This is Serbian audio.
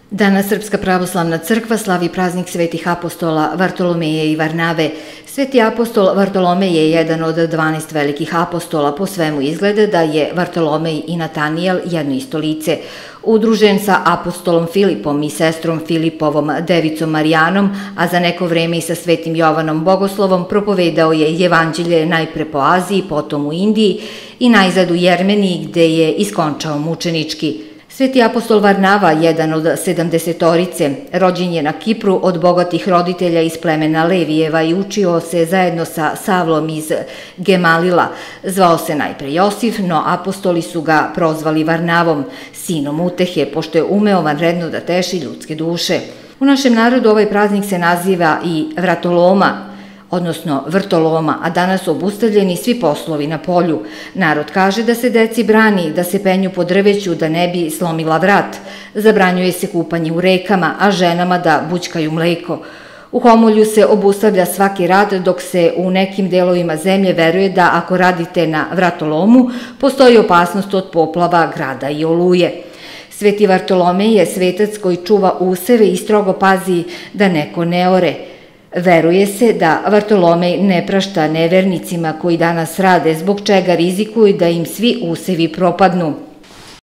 Danas Srpska pravoslavna crkva slavi praznik svetih apostola Vartolomeja i Varnave. Sveti apostol Vartolomej je jedan od 12 velikih apostola. Po svemu izgleda da je Vartolomej i Natanijel jedno isto lice. Udružen sa apostolom Filipom i sestrom Filipovom, devicom Marijanom, a za neko vreme i sa svetim Jovanom Bogoslovom, propovedao je evanđelje najpre po Aziji, potom u Indiji i najzad u Jermeniji, gde je iskončao mučenički. Sveti apostol Varnava, jedan od 70-torice, rođen je na Kipru od bogatih roditelja iz plemena Levijeva i učio se zajedno sa Savlom iz Gemalila. Zvao se najpre Josif, no apostoli su ga prozvali Varnavom, sinom utehe, pošto je umeo vanredno da teši ljudske duše. U našem narodu ovaj praznik se naziva i vratoloma, odnosno vrtoloma, a danas su obustavljeni svi poslovi na polju. Narod kaže da se deci brani, da se penju po drveću da ne bi slomila vrat. Zabranjuje se kupanje u rekama, a ženama da bućkaju mleko. U Homolju se obustavlja svaki rad, dok se u nekim delovima zemlje veruje da ako radite na vratolomu, postoji opasnost od poplava, grada i oluje. Sveti Vartolomej je svetac koji čuva useve i strogo pazi da neko ne ore. Veruje se da Vartolomej ne prašta nevernicima koji danas rade, zbog čega rizikuju da im svi usevi propadnu.